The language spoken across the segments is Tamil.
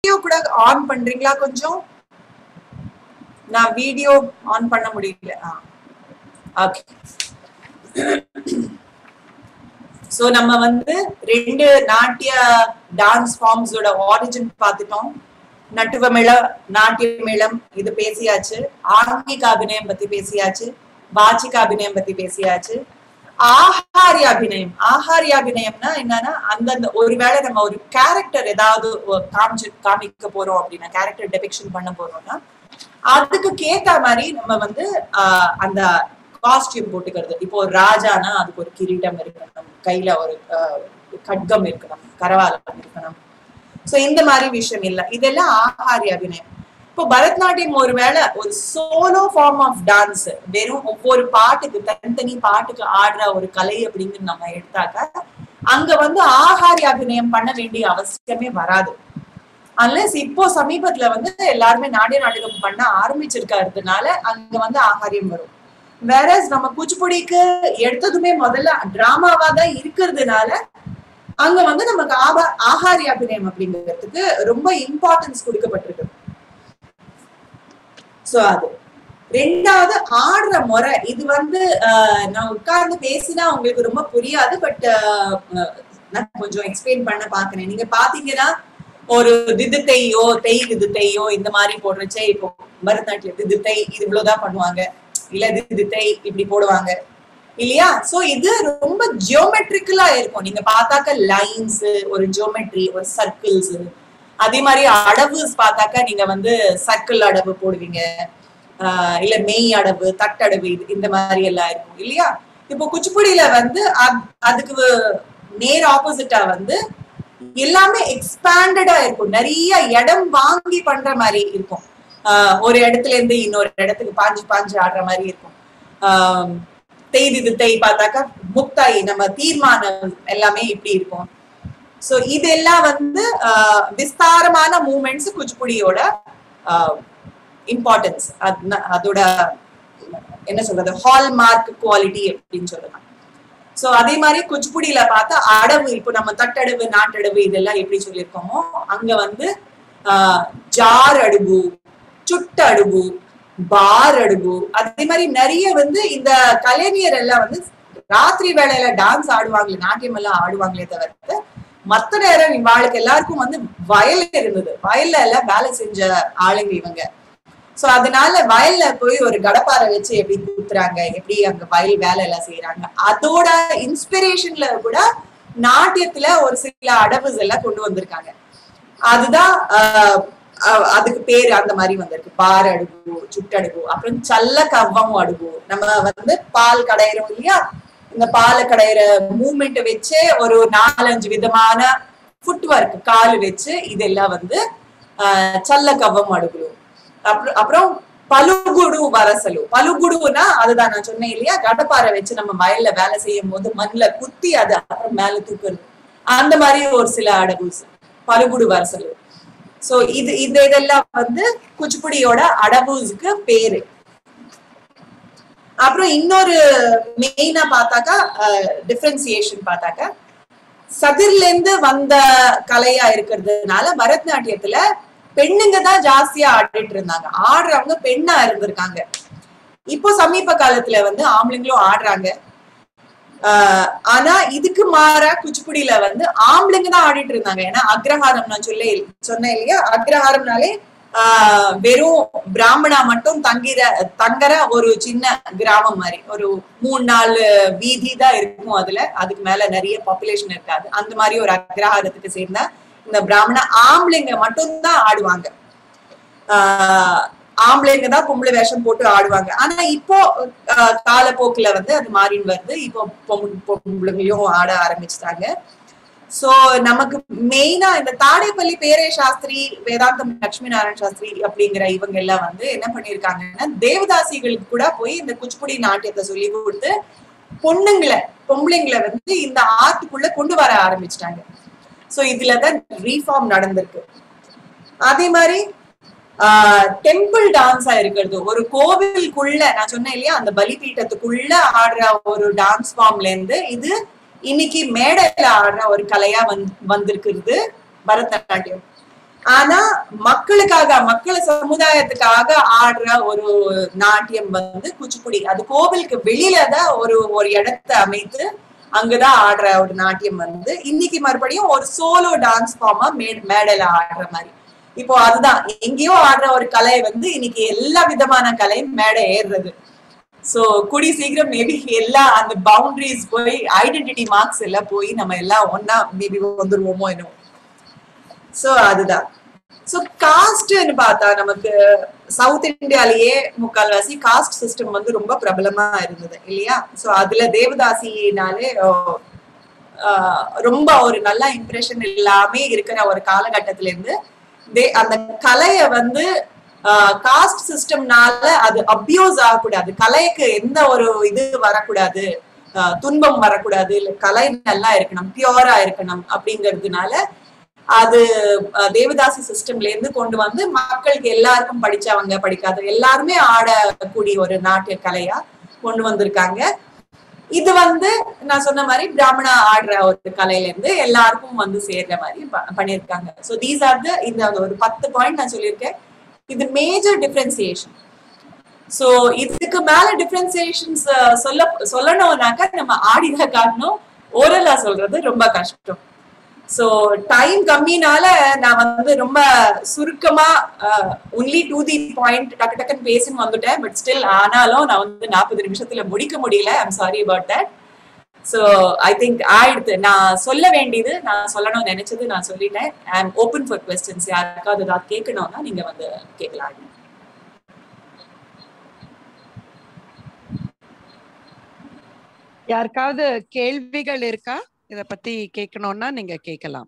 வீடியோ கூட ஆன் பண்றீங்களா கொஞ்சம்? நான் வீடியோ ஆன் பண்ண முடியல. ஓகே. சோ நம்ம வந்து ரெண்டு நாட்டிய டான்ஸ் ஃபார்ம்ஸோட ஆரிஜின் பார்த்துட்டோம். நட்டுவ மேளம், நாட்டிய மேளம் இது பேசியாச்சு. ஆங்கிக அபிநயம் பத்தி பேசியாச்சு. வாச்சிக அபிநயம் பத்தி பேசியாச்சு. ஆஹாரிய அபிநயம். ஆஹாரிய அபிநயம்னா என்னன்னா, அந்தந்த ஒருவேளை நம்ம ஒரு கேரக்டர் ஏதாவது காமிக்க போறோம் அப்படின்னா, கேரக்டர் டெபிக்ஷன் பண்ண போறோம்னா அதுக்கு கேட்ட மாதிரி நம்ம வந்து அந்த காஸ்டியூம் போட்டுக்கிறது. இப்போ ஒரு ராஜானா அதுக்கு ஒரு கிரீடம் இருக்கணும், கையில ஒரு கட்கம் இருக்கணும், கரவாலம் இருக்கணும். சோ இந்த மாதிரி விஷயம் இல்ல, இதெல்லாம் ஆஹாரிய அபிநயம். இப்போ பரதநாட்டியம் ஒருவேளை ஒரு சோலோ ஃபார்ம் ஆஃப் டான்ஸ், வெறும் ஒவ்வொரு பாட்டுக்கு தனித்தனி பாட்டுக்கு ஆடுற ஒரு கலை அப்படிங்கிறது நம்ம எடுத்தாக்க அங்க வந்து ஆஹாரிய அபிநயம் பண்ண வேண்டிய அவசியமே வராது. அன்லஸ் இப்போ சமீபத்துல வந்து எல்லாருமே நாட்டிய நாடகம் பண்ண ஆரம்பிச்சிருக்கிறதுனால அங்க வந்து ஆகாரியம் வரும். வேற நம்ம குச்சிப்புடிக்கு எடுத்ததுமே முதல்ல டிராமாவா தான் இருக்கிறதுனால அங்க வந்து நமக்கு ஆகாரிய அபிநயம் அப்படிங்கிறதுக்கு ரொம்ப இம்பார்ட்டன்ஸ் கொடுக்கப்பட்டிருக்கு. சோ அது ரெண்டாவது ஆடுற முறை. இது வந்து நான் உட்கார்ந்து பேசினா உங்களுக்கு ரொம்ப புரியாது, பட் நான் கொஞ்சம் எக்ஸ்பிளைன் பண்ண பாக்குறேன். நீங்க பாத்தீங்கன்னா ஒரு திதுத்தையோ திதுத்தையோ இந்த மாதிரி போடுறச்சே, இப்போ பரதநாட்டிய திதுத்தை இது இவ்வளவுதான் பண்ணுவாங்க, இல்ல திதுத்தை இப்படி போடுவாங்க இல்லையா? சோ இது ரொம்ப ஜியோமெட்ரிக்கலா இருக்கும். நீங்க பார்த்தாக்க லைன்ஸ், ஒரு ஜியோமெட்ரி, ஒரு சர்க்கிள்ஸ், அதே மாதிரி அடவு பார்த்தாக்க நீங்க வந்து சர்க்கிள் அடவு போடுவீங்க, இல்ல மெய் அடவு, தட்டடவு, இந்த மாதிரி எல்லாம் இருக்கும் இல்லையா? இப்போ குச்சிப்புடியில வந்து அதுக்கு நேர் ஆப்போசிட்டா வந்து எல்லாமே எக்ஸ்பேண்டடா இருக்கும். நிறைய இடம் வாங்கி பண்ற மாதிரி இருக்கும். ஒரு இடத்துல இருந்து இன்னொரு இடத்துக்கு பாஞ்சு பாஞ்சு ஆடுற மாதிரி இருக்கும். திதை பார்த்தாக்கா முக்தாயி, நம்ம தீர்மானம் எல்லாமே இப்படி இருக்கும். சோ இதெல்லாம் வந்து விஸ்தாரமான மூமெண்ட்ஸ் குச்சிப்புடியோட இம்பார்ட்டன்ஸ், அதோட என்ன சொல்றது, ஹால்மார்க் குவாலிட்டி அப்படின்னு சொல்லலாம். சோ அதே மாதிரி குச்சிப்புடியில பார்த்தா அடவு, இப்போ நம்ம தட்டடவு, நாட்டடவு இதெல்லாம் எப்படி சொல்லியிருக்கோமோ அங்க வந்து ஜார் அடுவு, சுட்டடுவு, பார் அடுவு, அதே மாதிரி நிறைய வந்து இந்த கலைஞர் எல்லாம் வந்து ராத்திரி வேளையில டான்ஸ் ஆடுவாங்களே, நாட்டியம் எல்லாம் ஆடுவாங்களே தவிர்த்து மத்த நேரம் இவாளுக்கு எல்லாருக்கும் வந்து வயல் இருந்தது. வயல்ல எல்லாம் வேலை செஞ்ச ஆளுங்க இவங்க. சோ அதனால வயல்ல போய் ஒரு கடப்பாரை வச்சு எப்படி குத்துறாங்க, எப்படி அங்க வயல் வேலை எல்லாம் செய்யறாங்க, அதோட இன்ஸ்பிரேஷன்ல கூட நாட்டியத்துல ஒரு சில அடவுஸ் எல்லாம் கொண்டு வந்திருக்காங்க. அதுதான் அதுக்கு பேரு அந்த மாதிரி வந்திருக்கு. பார் அடுவு, சுட்டடுவு, அப்புறம் சல்ல கவ்வம் அடுவு. நம்ம வந்து பால் கடையிறோம் இல்லையா, இந்த பாலை கடையிற மூவ்மெண்ட் வச்சு ஒரு 4-5 விதமான ஃபுட் ஒர்க் கால் வச்சு இதெல்லாம் வந்து சல்ல கவ்வம் அடுவு. அப்புறம் பலுகுடு வரசலு. பலுகுடுனா அதுதான் நான் சொன்னேன் இல்லையா, கடப்பாறை வச்சு நம்ம வயல்ல வேலை செய்யும் போது மண்ல குத்தி அது அப்புறம் மேல தூக்குறது, அந்த மாதிரி ஒரு சில அடவுஸ் பலுகுடு வரசலு. சோ இதெல்லாம் வந்து குச்சிப்புடியோட அடவுஸ்க்கு பேரு. அப்புறம் இன்னொரு மெயினா பார்த்தாக்கா டிஃபரன்சியேஷன் பார்த்தாக்கா, சதிர்ல இருந்து வந்த கலையா இருக்கிறதுனால பரதநாட்டியத்துல பெண்ணுங்க தான் ஜாஸ்தியா ஆடிட்டு இருந்தாங்க. ஆடுறவங்க பெண்ணா இருந்திருக்காங்க. இப்போ சமீப காலத்துல வந்து ஆம்பளைங்களும் ஆடுறாங்க. ஆனா இதுக்கு மாறா குச்சிப்புடியில வந்து ஆம்பளைங்க தான் ஆடிட்டு இருந்தாங்க. ஏன்னா அக்ரஹாரம் நான் சொன்னேன் இல்லையா, அக்ரஹாரம்னாலே வெறும் பிராமணா மட்டும் தங்குற ஒரு சின்ன கிராமம் மாதிரி, ஒரு 3-4 வீதி தான் இருக்கும். அதுக்கு மேல நிறைய பாப்புலேஷன் இருக்காது. அந்த மாதிரி ஒரு அக்ரஹாரத்துக்கு சேர்ந்த இந்த பிராமண ஆம்பளைங்க மட்டும்தான் ஆடுவாங்க. ஆம்பளைங்க தான் பொம்பளை வேஷம் போட்டு ஆடுவாங்க. ஆனா இப்போ காலப்போக்குல வந்து அது மாறின்னு வருது. இப்போ பொம்பளைங்களையும் ஆட ஆரம்பிச்சுட்டாங்க. சோ நமக்கு மெயினா இந்த தாடேப்பள்ளி பேரே சாஸ்திரி, வேதாந்தம் லட்சுமி நாராயண சாஸ்திரி அப்படிங்கிற இவங்க எல்லாம் வந்து என்ன பண்ணிருக்காங்கன்னா, தேவதாசிகளுக்கு கூட போய் இந்த குச்சிப்புடி நாட்டியத்தை சொல்லி கொடுத்து பொம்பளைங்களை வந்து இந்த ஆர்ட்டுக்குள்ள கொண்டு வர ஆரம்பிச்சிட்டாங்க. சோ இதுலதான் ரீஃபார்ம் நடந்திருக்கு. அதே மாதிரி டெம்பிள் டான்ஸா இருக்கிறது, ஒரு கோவிலுக்குள்ள நான் சொன்னேன் இல்லையா, அந்த பலிபீட்டத்துக்குள்ள ஆடுற ஒரு டான்ஸ் ஃபார்ம்ல இருந்து இது இன்னைக்கு மேடையில ஆடுற ஒரு கலையா வந்திருக்கிறது பரதநாட்டியம். ஆனா மக்களுக்காக, மக்கள் சமுதாயத்துக்காக ஆடுற ஒரு நாட்டியம் வந்து குச்சிப்புடி. அது கோவிலுக்கு வெளியிலதான் ஒரு இடத்தை அமைத்து அங்கதான் ஆடுற ஒரு நாட்டியம் வந்து இன்னைக்கு மறுபடியும் ஒரு சோலோ டான்ஸ் ஃபார்மா மேடையில ஆடுற மாதிரி. இப்போ அதுதான் எங்கேயோ ஆடுற ஒரு கலை வந்து இன்னைக்கு எல்லா விதமான கலையும் மேடை ஏறுறது. சோ கூடி சீக்கிரம் மேபி எல்லாம் அந்த பவுண்டரிஸ் போய் ஐடென்டிட்டி மார்க்ஸ் எல்லாம் போய் நம்ம எல்லாம் ஒன்னா மேபி வந்துருவோமோ என்னோ. சோ அதுதான். சோ காஸ்ட்னு பார்த்தா நமக்கு சவுத் இந்தியாலேயே முக்கால்வாசி காஸ்ட் சிஸ்டம் வந்து ரொம்ப பிரபலமா இருந்தது இல்லையா? சோ அதுல தேவதாசினாலே ரொம்ப ஒரு நல்ல இம்ப்ரெஷன் இல்லாம இருக்கிற ஒரு காலகட்டத்தில இருந்து அந்த கலைய வந்து காஸ்ட் சிஸ்டம்னால அது அபியூஸ் ஆகக்கூடாது, கலைக்கு எந்த ஒரு இது வரக்கூடாது, துன்பம் வரக்கூடாது, இல்ல கலை நல்லா இருக்கணும், பியூரா இருக்கணும் அப்படிங்கிறதுனால அது தேவதாசி சிஸ்டம்ல இருந்து கொண்டு வந்து மக்களுக்கு எல்லாருக்கும் படிச்சவங்க படிக்காத எல்லாருமே ஆடக்கூடிய ஒரு நாட்டிய கலையா கொண்டு வந்திருக்காங்க. இது வந்து நான் சொன்ன மாதிரி பிராமணா ஆடுற ஒரு கலையில இருந்து எல்லாருக்கும் வந்து சேர்ற மாதிரி பண்ணிருக்காங்க. சோ தீஸ் ஆர் த இந்த ஒரு 10 பாயிண்ட் நான் சொல்லியிருக்கேன். இது மேஜர் டிஃபரன்சியேஷன். சோ இதுக்கு மேல டிஃபரன்சியேஷன்ஸ் சொல்லணும்னாக்கா நம்ம ஆடிதான் காட்டணும், ஓரலா சொல்றது ரொம்ப கஷ்டம். சோ டைம் கம்மினால நான் வந்து ரொம்ப சுருக்கமா ஒன்லி டு தி பாயிண்ட் டக்கு டக்குன்னு பேசின்னு வந்துட்டேன். பட் ஸ்டில் ஆனாலும் நான் வந்து 40 நிமிஷத்துல முடிக்க முடியல. I'm sorry about that. So I think ஆயிடுத்து நான் சொல்ல வேண்டியது, நான் சொல்லணும்னு நினைச்சது நான் சொல்லிட்டேன். I am open for questions. யாருக்காவது ஏதாவது கேட்கணும்னா நீங்க வந்து கேட்கலாம். யாருக்காவது கேள்விகள் இருக்கா? இத பத்தி கேட்கணும்னா நீங்க கேட்கலாம்.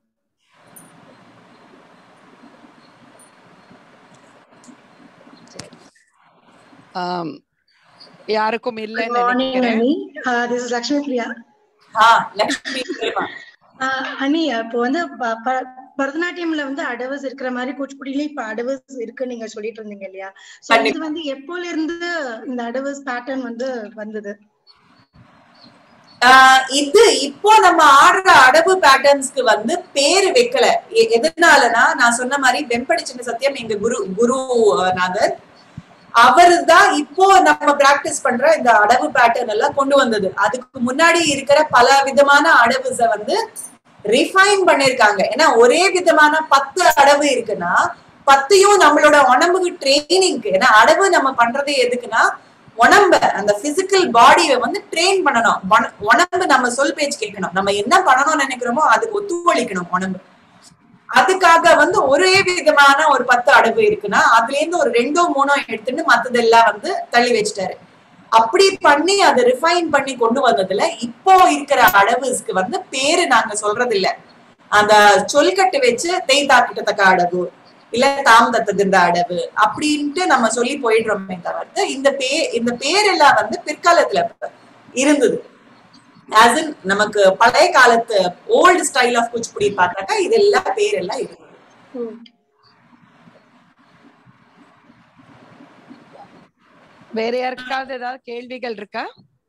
யாருக்கும் இல்லைன்னு நினைக்கிறேன். This is Lakshmi Priya. Lakshmi Priya. அனி, இப்போ வந்து பரதநாட்டியம்ல வந்து அடவஸ் இருக்கிற மாதிரி குச்சிப்புடியில இப்ப அடவஸ் இருக்கு நீங்க சொல்லிட்டு இருந்தீங்க இல்லையா? இது வந்து எப்போல இருந்து இந்த அடவஸ் பேட்டர்ன் வந்து வந்தது? இது இப்போ நம்ம ஆடுற அடவு பேட்டர்ன்ஸ்க்கு வந்து பேரு வைக்கல. எதனாலனா நான் சொன்ன மாதிரி வெம்படி சின்ன சத்தியம் எங்க குருநாதர் அவருதான் இப்போ நம்ம பிராக்டிஸ் பண்ற இந்த அடவு பேட்டர்ன் எல்லாம் கொண்டு வந்தது. அதுக்கு முன்னாடி இருக்கிற பல விதமான அடவுஸ வந்து ரிஃபைன் பண்ணிருக்காங்க. ஏன்னா ஒரே விதமான 10 அடவு இருக்குன்னா 10யும் நம்மளோட உடம்புக்கு ட்ரைனிங்க்கு. ஏன்னா அடவு நம்ம பண்றது எதுக்குன்னா உடம்ப, அந்த பிசிக்கல் பாடியை வந்து ட்ரெயின் பண்ணணும். உடம்பு நம்ம சொல் பேச்சு கேட்கணும், நம்ம என்ன பண்ணணும்னு நினைக்கிறோமோ அதுக்கு ஒத்துழைக்கணும் உடம்பு. அதுக்காக வந்து ஒரே விதமான ஒரு 10 அடவு இருக்குன்னா அதுல இருந்து ஒரு 2ஓ 3ஓ எடுத்துட்டு மத்ததெல்லாம் வந்து தள்ளி வச்சுட்டாரு. அப்படி பண்ணி அதை ரிஃபைன் பண்ணி கொண்டு வந்ததுல இப்போ இருக்கிற அடவுஸ்க்கு வந்து பேரு நாங்க சொல்றது இல்ல. அந்த சொல்கட்டு வச்சு தேய்தாக்கிட்டத்தக்க அடவு, இல்ல தாம் தத்தகிந்த அடவு அப்படின்ட்டு நம்ம சொல்லி போயிடுறோமே தவிர்த்து இந்த பேரெல்லாம் வந்து பிற்காலத்துல இருந்தது. as in நமக்கு பழைய காலத்து ஓல்டு ஸ்டைல் ஆஃப் குச்சிப்புடி பார்த்தாக்கா இதெல்லாம் பேரெல்லாம் இருந்தது. வேற யாருக்காவது ஏதாவது கேள்விகள் இருக்கா?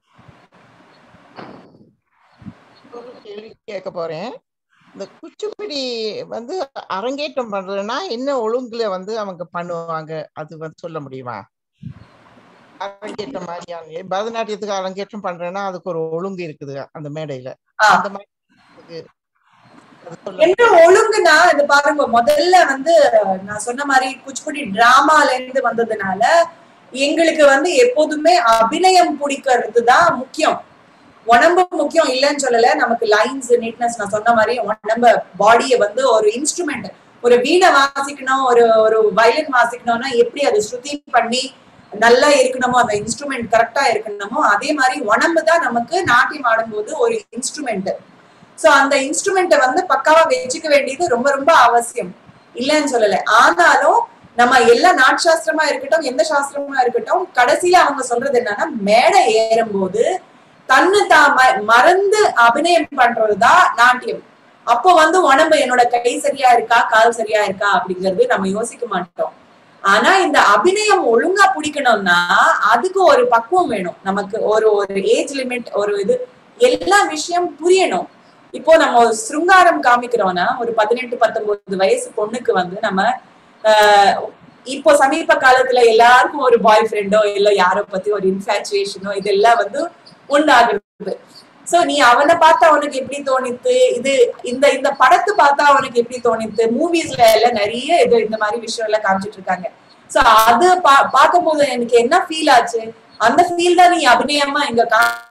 ஒரு கேள்வி கேட்க போறேன். இந்த குச்சிப்புடி வந்து அரங்கேற்றம் பண்றதுன்னா என்ன ஒழுங்குல வந்து அவங்க பண்ணுவாங்க, அது வந்து சொல்ல முடியுமா? அரங்கேற்றம் மாதிரியான பரதநாட்டியத்துக்கு அரங்கேற்றம் பண்றேன்னா அதுக்கு ஒரு ஒழுங்கு இருக்குது அந்த மேடையில. அந்த மாதிரி என்ன ஒழுங்குனா இது பாருங்க, முதல்ல வந்து நான் சொன்ன மாதிரி குச்சிப்புடி டிராமால இருந்து வந்ததுனால எங்களுக்கு வந்து எப்போதுமே அபிநயம் பிடிக்கிறது தான் முக்கியம். உடம்பு முக்கியம் இல்லைன்னு சொல்லல. நமக்கு லைன்ஸ், நீட்னஸ், நான் சொன்ன மாதிரி உடம்ப பாடியை வந்து ஒரு இன்ஸ்ட்ருமெண்ட், ஒரு வீணை வாசிக்கணும், ஒரு வயலின் வாசிக்கணும்னா எப்படி அது ஸ்ருதி பண்ணி நல்லா இருக்கணுமோ, அந்த இன்ஸ்ட்ருமெண்ட் கரெக்டா இருக்கணுமோ, அதே மாதிரி உடம்பு தான் நமக்கு நாட்டியம் ஆடும்போது ஒரு இன்ஸ்ட்ருமெண்ட். சோ அந்த இன்ஸ்ட்ருமெண்ட்டை வந்து பக்காவா வச்சுக்க வேண்டியது ரொம்ப ரொம்ப அவசியம், இல்லைன்னு சொல்லல. ஆனாலும் நம்ம எல்லா நாட்சாஸ்திரமா இருக்கட்டும், எந்த சாஸ்திரமா இருக்கட்டும், கடைசியில அவங்க சொல்றது என்னன்னா மேடை ஏறும் போது தன்னு தான் மறந்து அபிநயம் பண்றதுதான் நாட்டியம். அப்போ வந்து உடம்பு என்னோட கை சரியா இருக்கா, கால் சரியா இருக்கா அப்படிங்கிறது நம்ம யோசிக்க மாட்டோம். ஆனா இந்த அபிநயம் ஒழுங்கா பிடிக்கணும்னா அதுக்கு ஒரு பக்குவம் வேணும். நமக்கு ஒரு ஏஜ் லிமிட், ஒரு இது எல்லா விஷயம் புரியணும். இப்போ நம்ம ஒரு சிருங்காரம் காமிக்கிறோம்னா ஒரு 18-19 வயசு பொண்ணுக்கு வந்து நம்ம இப்போ சமீப காலத்துல எல்லாருக்கும் ஒரு பாய் ஃப்ரெண்டோ இல்ல யாரோ பத்தி ஒரு இன்ஃபேச்சுவேஷனோ இதெல்லாம் வந்து உண்டாகுது. சோ நீ அவனை பார்த்தா அவனுக்கு எப்படி தோணித்து, இது இந்த இந்த படத்தை பார்த்தா அவனுக்கு எப்படி தோணித்து, மூவிஸ்ல எல்லாம் நிறைய இது இந்த மாதிரி விஷயம் எல்லாம் காமிச்சிட்டு இருக்காங்க. சோ அது பார்க்கும் போது எனக்கு என்ன ஃபீல் ஆச்சு, அந்த ஃபீல் தான் நீ அபிநயமா இங்க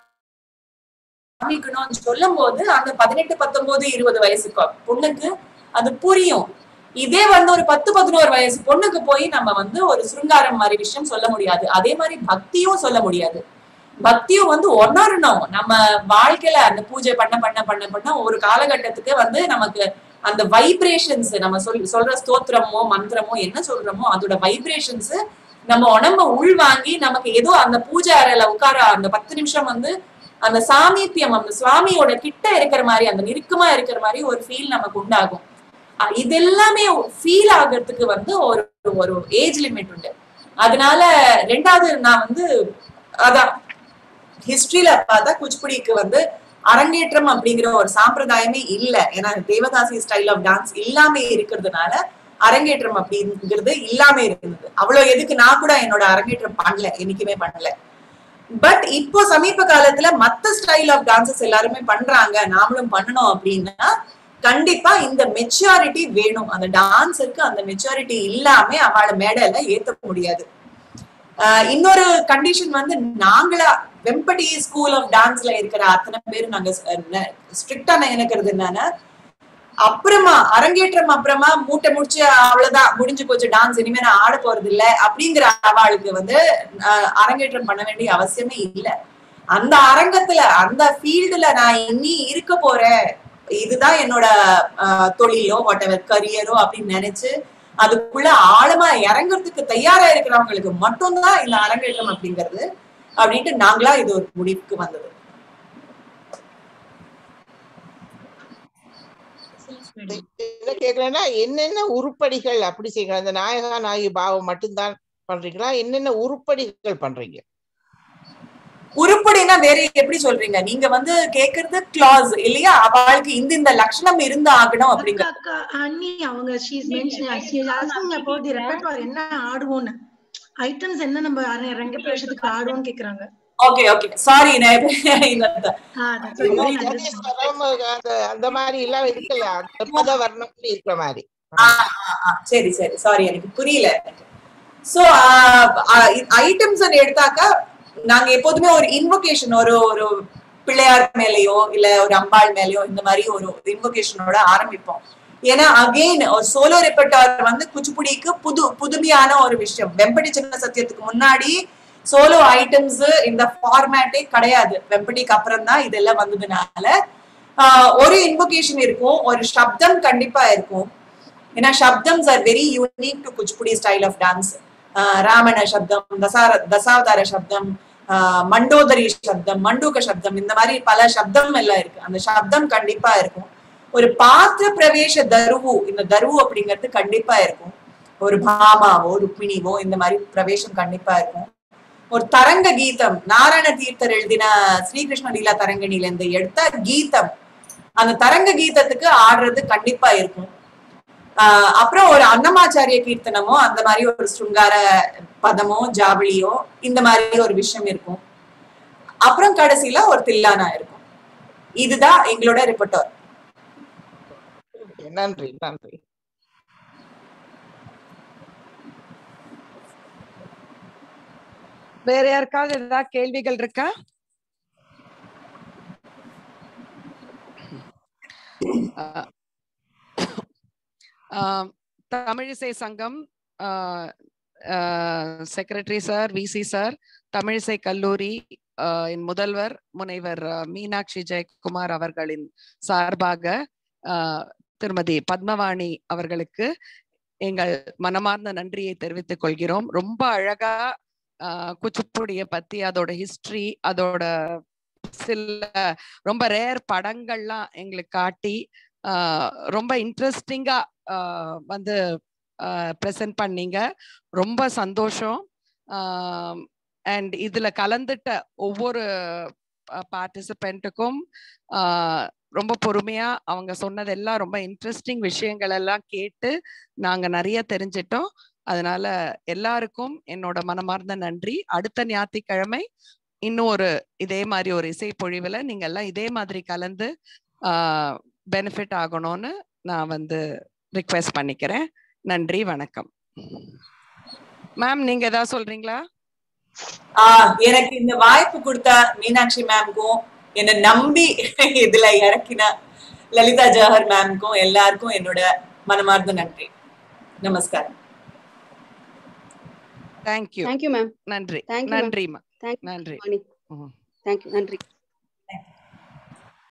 காமிக்கணும்னு சொல்லும் போது அந்த 18-19-20 வயசு பொண்ணுக்கு அது புரியும். இதே வந்து ஒரு 10-11 வயசு பொண்ணுக்கு போய் நம்ம வந்து ஒரு சிருங்காரம் மாதிரி விஷயம் சொல்ல முடியாது. அதே மாதிரி பக்தியும் சொல்ல முடியாது. பக்தியும் வந்து உணரணும். நம்ம வாழ்க்கையில அந்த பூஜை பண்ண பண்ண பண்ண பண்ண ஒரு காலகட்டத்துக்கு வந்து நமக்கு அந்த வைப்ரேஷன்ஸ், நம்ம சொல்ற ஸ்தோத்திரமோ மந்திரமோ என்ன சொல்றோமோ அதோட வைப்ரேஷன்ஸ் நம்ம உடம்ப உள்வாங்கி நமக்கு ஏதோ அந்த பூஜை அறையில உட்கார அந்த 10 நிமிஷம் வந்து அந்த சாமீத்தியம், அந்த சுவாமியோட கிட்ட இருக்கிற மாதிரி, அந்த நெருக்கமா இருக்கிற மாதிரி ஒரு ஃபீல் நமக்கு உண்டாகும். இது எல்லாமே ஃபீல் ஆகிறதுக்கு வந்து ஒரு ஒரு ஏஜ் லிமிட் உண்டு. அதனால ரெண்டாவது நான் வந்து அதான் ஹிஸ்டரியில பார்த்தா குச்சிப்புடிக்கு வந்து அரங்கேற்றம் அப்படிங்கிற ஒரு சாம்பிரதாயமே இல்லை. ஏன்னா தேவதாசி ஸ்டைல் ஆஃப் டான்ஸ் இல்லாம இருக்கிறதுனால அரங்கேற்றம் அப்படிங்கிறது இல்லாம இருந்தது. அவ்வளவு எதுக்கு நான் கூட என்னோட அரங்கேற்றம் பண்ணல, என்னைக்குமே பண்ணல. பட் இப்போ சமீப காலத்துல மத்த ஸ்டைல் ஆஃப் டான்சஸ் எல்லாருமே பண்றாங்க, நாமளும் பண்ணணும் அப்படின்னா கண்டிப்பா இந்த மெச்சூரிட்டி வேணும். அந்த டான்ஸருக்கு அந்த மெச்சூரிட்டி இல்லாம அவளை மேடையில ஏத்த முடியாது. இன்னொரு கண்டிஷன் வந்து நாங்களா வெம்பட்டி ஸ்கூல் ஆஃப் டான்ஸ்ல இருக்கிற அத்தனை பேரும் நாங்க ஸ்ட்ரிக்டா நினைக்கிறது என்னன்னா, அப்புறமா அரங்கேற்றம் அப்புறமா மூட்டை முடிச்சு அவ்வளவுதான் முடிஞ்சு போச்சு டான்ஸ், இனிமே நான் ஆட போறது இல்லை அப்படிங்கிற அவளுக்கு வந்து அரங்கேற்றம் பண்ண வேண்டிய அவசியமே இல்லை. அந்த அரங்கத்துல அந்த ஃபீல்டுல நான் இனி இருக்க போறேன், இதுதான் என்னோட தொழிலோ வாட் எவர் கரியரோ அப்படின்னு நினைச்சு அதுக்குள்ள ஆழமா இறங்குறதுக்கு தயாரா இருக்கிறவங்களுக்கு மட்டும்தான் இந்த அரங்கேற்றம் அப்படிங்கிறது அப்படின்ட்டு நாங்களா இது ஒரு முடிவுக்கு வந்தது. என்ன கேக்குறேன்னா, என்னென்ன உருப்படிகள் அப்படி செய்யலாம்? இந்த நாயகா நாயகி பாவம் மட்டும்தான் பண்றீங்களா? என்னென்ன உருப்படிகள் பண்றீங்க? உருப்படினா வேற எப்படி சொல்றீங்க நீங்க? வந்து கேக்குறது கிளாஸ் இல்லையா, அவளுக்கு இந்த லட்சணம் இருந்து ஆகணும் அப்படிங்க. அண்ணி அவங்க என்ன ஆடுவோம்னு ஐட்டம்ஸ் என்ன நம்ம ரங்க பிரவேசத்துக்கு ஆடுவோம்னு கேக்குறாங்க. ஓகே ஓகே சாரி, அந்த மாதிரி எல்லாம் இருக்குல்ல, பத வர்ணம் இருக்கிற மாதிரி. சரி சரி சாரி, எனக்கு புரியல. சோ ஐட்டம்ஸ் எடுத்தாக்கா நாங்க எப்போதுமே ஒரு இன்வோகேஷன், ஒரு ஒரு பிள்ளையார் மேலேயோ இல்ல ஒரு அம்பாள் மேலேயோ இந்த மாதிரி ஒரு இன்வோகேஷனோட ஆரம்பிப்போம். ஏன்னா அகெயின் ஒரு சோலோ ரெப்பர்டார் வந்து குச்சிப்புடிக்கு புதுமையான ஒரு விஷயம். வெம்பட்டி சின்ன சத்தியத்துக்கு முன்னாடி சோலோ ஐட்டம்ஸ் இந்த ஃபார்மேட்டே கிடையாது. வெம்பட்டிக்கு அப்புறம் தான் இதெல்லாம் வந்ததுனால ஒரு இன்வோகேஷன் இருக்கும், ஒரு சப்தம் கண்டிப்பா இருக்கும். ஏன்னா சப்தம்ஸ் are very unique to Kuchipudi style of dance. ராமண சப்தம், தசாவதார சப்தம், மண்டோதரி சப்தம், மண்டூக சப்தம், இந்த மாதிரி பல சப்தம் எல்லாம் இருக்கு. அந்த சப்தம் கண்டிப்பா இருக்கும். ஒரு பாத்திர பிரவேச தருவு, இந்த தருவு அப்படிங்கிறது கண்டிப்பா இருக்கும். ஒரு பாமாவோ ருக்மிணிவோ இந்த மாதிரி பிரவேசம் கண்டிப்பா இருக்கும். ஒரு தரங்க கீதம், நாராயண தீர்த்தர் எழுதின ஸ்ரீகிருஷ்ண லீலா தரங்கணில இருந்து எடுத்த கீதம், அந்த தரங்க கீதத்துக்கு ஆடுறது கண்டிப்பா இருக்கும். அப்புறம் ஒரு அன்னமாச்சாரிய கீர்த்தனமோ அந்த மாதிரி ஒரு சுங்கார பதமோ ஜாவளியோ இந்த மாதிரி ஒரு விஷயம் இருக்கும். அப்புறம் கடைசியில ஒரு தில்லானா இருக்கும். இதுதான் எங்களோட ரெப்பர்டார். நன்றி நன்றி. வேற யாருக்காவது ஏதாவது கேள்விகள் இருக்கா? Tamil Isai Sangam secretary sir, VC sir, Tamil இசை கல்லூரி முதல்வர் முனைவர் மீனாட்சி ஜெயக்குமார் அவர்களின் சார்பாக திருமதி பத்மவாணி அவர்களுக்கு எங்கள் மனமார்ந்த நன்றியை தெரிவித்துக் கொள்கிறோம். ரொம்ப அழகா குச்சிப்புடிய பத்தி, அதோட ஹிஸ்டரி, அதோட சில ரொம்ப ரேர் படங்கள்லாம் எங்களுக்கு காட்டி ரொம்ப இன்ட்ரெஸ்டிங்கா வந்து ப்ரெசென்ட் பண்ணீங்க. ரொம்ப சந்தோஷம். அண்ட் இதுல கலந்துட்ட ஒவ்வொரு பார்ட்டிசிபெண்ட்டுக்கும் ரொம்ப பொறுமையா அவங்க சொன்னதெல்லாம் ரொம்ப இன்ட்ரெஸ்டிங் விஷயங்கள் எல்லாம் கேட்டு நாங்க நிறைய தெரிஞ்சிட்டோம். அதனால எல்லாருக்கும் என்னோட மனமார்ந்த நன்றி. அடுத்த ஞாயிற்றுக்கிழமை இன்னும் ஒரு இதே மாதிரி ஒரு இசை பொழிவுல நீங்க எல்லாம் இதே மாதிரி கலந்து பெனிஃபிட் ஆகணும்னு நான் வந்து ரிக்வெஸ்ட் பண்ணிக்கிறேன். நன்றி, வணக்கம். மேம் நீங்க ஏதாவது சொல்றீங்களா? எனக்கு இந்த வாய்ப்பு கொடுத்த மீனாட்சி மேம்க்கும் என்னை நம்பி இதுல இறக்கின லலிதா ஜவஹர் மேம்க்கும் எல்லாருக்கும் என்னோட மனமார்ந்த நன்றி. நமஸ்காரம். தேங்க்யூ. Thank you ma'am. நன்றி. நன்றி நன்றி. நன்றி.